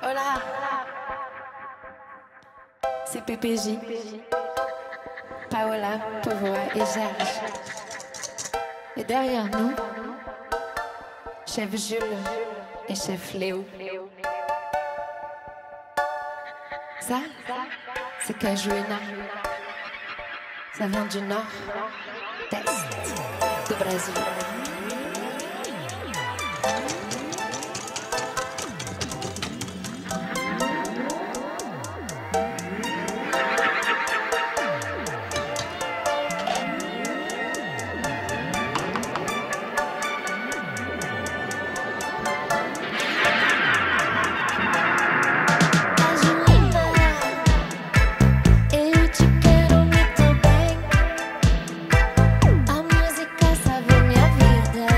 Hola, c'est PPJ, Paola, Povoa et Gerge. Et derrière nous, chef Jules et chef Léo. Ça, c'est Cajuena. Ça vient du nord, d'est, de Brésil. A música salvou minha vida.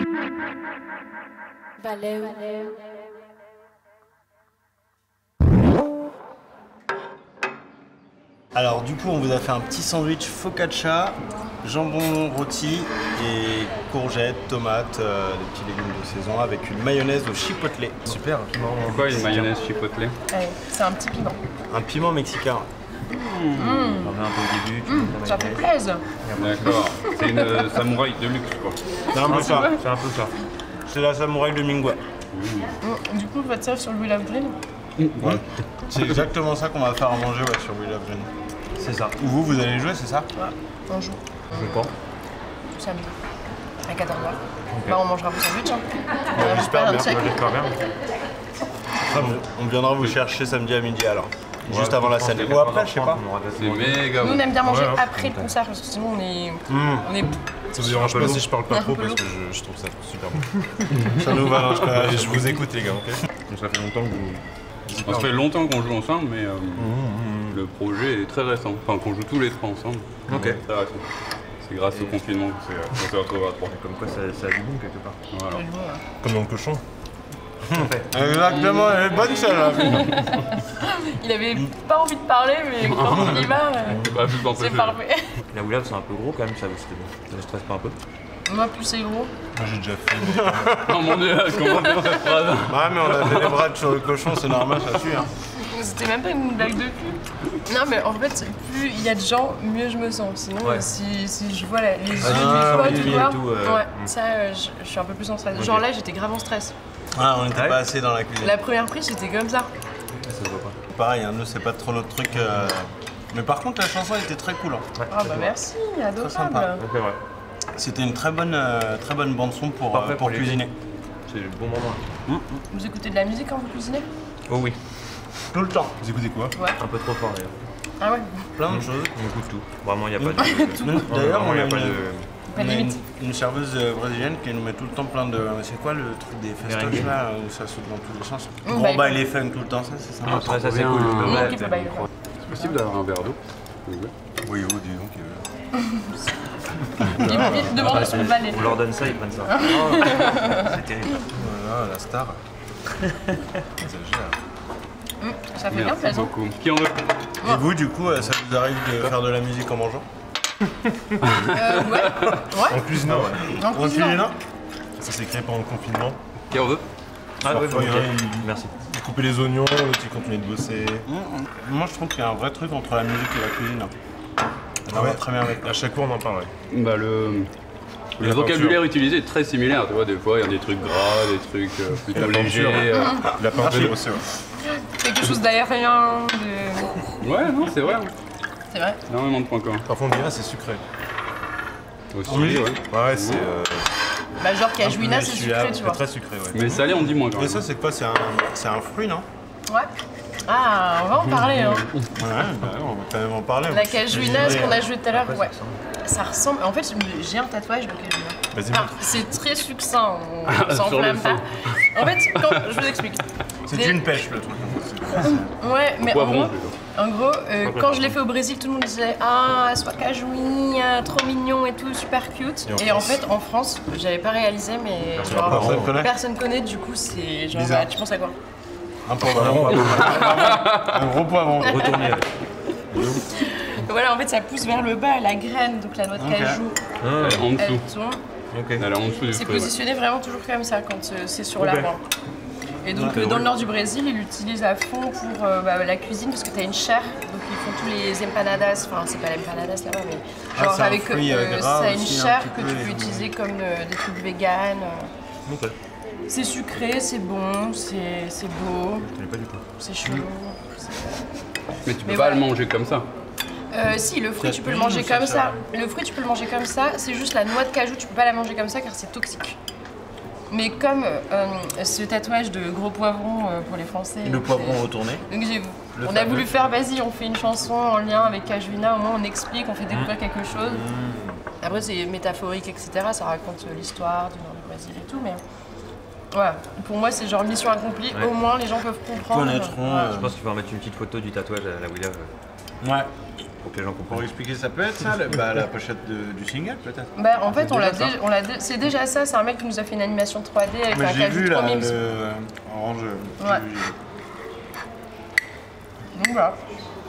Valeu. Alors du coup on vous a fait un petit sandwich focaccia, jambon rôti et courgettes, tomates, des petits légumes de saison avec une mayonnaise au chipotle. Super, Pourquoi une mayonnaise chipotle? C'est un petit piment. Un piment mexicain. On en met un peu au début, tu mets ta Ça fait mayonnaise. plaisir. D'accord. C'est une samouraï de luxe quoi. C'est un peu ça. C'est un peu ça. C'est la samouraï de Mingwa. Du coup, votre serve sur le Will of Green. Ouais. C'est exactement ça qu'on va faire à manger sur Will of Green. C'est ça. Vous allez jouer, c'est ça? On joue Je pense. samedi à 14h. Bah, on mangera vos sandwichs. Hein. J'espère bien. check. J'espère bien. On viendra vous chercher samedi à midi alors. Juste avant la scène. Ou après, je sais pas. C'est méga Nous, bon. on aime bien manger Ouais, après le concert parce que sinon on est. Ça vous dérange pas si je parle pas Un trop peu parce lourd. que je trouve ça super bon. Ça nous va, Je vous écoute les gars, ok? Donc ça fait longtemps que vous... Ça fait longtemps qu'on joue ensemble, mais le projet est très récent. Enfin, qu'on joue tous les trois ensemble. Ok. C'est très récent. C'est grâce au confinement qu'on s'est retrouvés à trois. Comme quoi ça a du bon quelque part. Voilà. Comme dans le cochon. Exactement, elle est bonne celle-là. Il avait pas envie de parler, mais quand on y va, Bah, juste c'est parfait. La Willave c'est un peu gros quand même, ça vous stresse pas un peu? Moi, plus c'est gros. Moi j'ai déjà fait. Oh mon dieu, comment dire cette phrase? Ouais, mais on a fait les bras sur le cochon, c'est normal, ça suit. Hein. C'était même pas une blague de cul. Non, mais en fait, plus il y a de gens, mieux je me sens. Sinon, Ouais. si je vois les yeux du Ah, foie, oui, tu oui, vois, et tout, ouais, ça, je suis un peu plus en stress. Genre là, j'étais grave en stress. Ah, on n'était Ouais. pas assez dans la cuisine. La première prise, j'étais comme ça. Ça se voit pas. Pareil, hein, nous c'est pas trop notre truc. Mais par contre, la chanson était très cool. Hein. Ah bah merci, adorable. sympa. Ok, ouais. C'était une très bonne bande-son pour Parfait pour les cuisiner. C'est le bon moment. Vous écoutez de la musique quand vous cuisinez? Oh oui. Tout le temps. Vous écoutez quoi? Ouais. Un peu trop fort d'ailleurs. Ah ouais. Plein de choses. On écoute tout. Vraiment, il n'y a pas de. D'ailleurs, Vraiment, on y a a pas de. Pas de on a limite. une serveuse brésilienne qui nous met tout le temps plein de. C'est quoi le truc des festoches Merengue. là où ça saute dans tous les sens? Mmh, Gros bah, bail et funk tout le temps, ça c'est sympa. Ça, c'est bien. cool. Mmh, Ouais, qui peut t'as- bailler. C'est possible d'avoir un verre d'eau? s'il vous plaît? Oui, oh, dis donc. Il demande son balai. On leur donne ça, ils prennent ça. C'est terrible. Voilà, la star. Exagère. Ça fait bien Merci plaisant. beaucoup. Qui en veut? Et vous, du coup, ça vous arrive de faire de la musique en mangeant? Ouais. En cuisinant, ouais. En En cuisinant. cuisinant? Ça s'est créé pendant le confinement. Qui en veut? Ah ouais, Parfois, ok. il y en a, Merci. ils coupaient les oignons, l'autre il continuait de bosser. Moi, je trouve qu'il y a un vrai truc entre la musique et la cuisine. Ça va Ouais. très bien avec. À chaque fois, on en parle, ouais. Bah le La vocabulaire utilisé est très similaire, tu vois, des fois il y a des trucs gras, des trucs plutôt La légers. peinture. La peinture aussi, ouais. Quelque chose d'aérien, de... Ouais, non, c'est vrai, C'est vrai. énormément de points communs. Parfois, on dirait c'est sucré. Aussi, ouais. Ouais, c'est. Bah genre cajouina, c'est sucré, tu vois. Très sucré, ouais. Mais salé, on dit moins quand Et même. ça, c'est quoi? C'est un fruit, non? Ouais. Ah, on va en parler, hein. Ouais, bah, on va quand même en parler. La cajouina, ce qu'on a joué tout à l'heure, Ouais, ouais. Ça ressemble... En fait, j'ai un tatouage de cajouina. Vas-y, Ah, montre. c'est très succinct, on sur s'enflamme le pas. fond. En fait, je vous explique. C'est une pêche, le truc. Ouais, mais en Poivron, gros, plutôt. quand je l'ai fait au Brésil, tout le monde disait ah, soit cajouina, trop mignon et tout, super cute. Et en Et en France fait, en France, j'avais pas réalisé, mais genre, Personne connaît? personne connaît, du coup, c'est genre, Bizarre. bah, tu penses à quoi? Un poivron. Un gros poivron. Retournez avec. Voilà, en fait, ça pousse vers le bas, la graine, donc la noix de Ok. cajou, Elle est en elle dessous. tombe. Ok. Elle est en dessous du C'est fruit. Ouais. positionné vraiment toujours comme ça quand c'est sur l'arbre. Et donc dans le nord du Brésil, ils l'utilisent à fond pour la cuisine parce que tu as une chair. Donc ils font tous les empanadas, enfin c'est pas l'empanadas là-bas, mais Ah, genre c'est un avec fruit, gras ça a une aussi, un chair petit que peu, tu peux et- utiliser comme des trucs véganes. Ok. C'est sucré, c'est bon, c'est beau, Je connais pas du tout. c'est chaud. Mais tu peux Mais pas voilà. le manger comme ça. Si, le fruit Ça tu peux le cuisine manger ou ça comme sert ça. Le fruit tu peux le manger comme ça, c'est juste la noix de cajou, tu peux pas la manger comme ça car c'est toxique. Mais comme ce tatouage de gros poivron pour les Français. Le poivron retourné. Donc Le on a fameux. voulu faire, vas-y, on fait une chanson en lien avec Cajouina, au moins on explique, on fait découvrir quelque chose. Après c'est métaphorique, etc. Ça raconte l'histoire du nord du Brésil et tout, mais voilà. Pour moi c'est genre mission accomplie, Ouais. au moins les gens peuvent comprendre. Connaîtront, Voilà. Je pense qu'il faut remettre une petite photo du tatouage à la Willave. Ouais. Pour que les gens Pour comprennent. expliquer, ça peut être ça, la pochette du single peut-être. Bah, en fait, C'est c'est déjà ça. C'est un mec qui nous a fait une animation 3D avec Mais un j'ai cajou vu trop là, mimes. le orange. Ouais. Donc voilà.